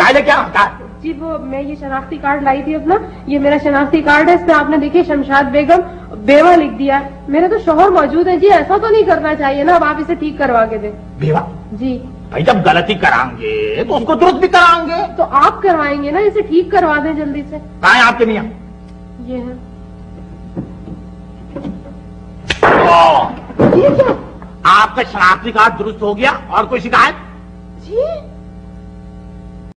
कायदे क्या होता है? जी वो मैं ये शनाख्ती कार्ड लाई थी अपना, ये मेरा शनाख्ती कार्ड है, इसमें आपने देखिए शमशाद बेगम बेवा लिख दिया है। मेरे तो शोहर मौजूद है जी, ऐसा तो नहीं करना चाहिए ना। अब आप इसे ठीक करवा के दें। बेवा? जी भाई, जब गलती कराएंगे तो उसको दुरुस्त भी कराएंगे। तो आप करवाएंगे ना, इसे ठीक करवा दें जल्दी से। कहाँ है आपके मियाँ? ये है। ये क्या? आपका शनाख्ती कार्ड दुरुस्त हो गया और कोई शिकायत? जी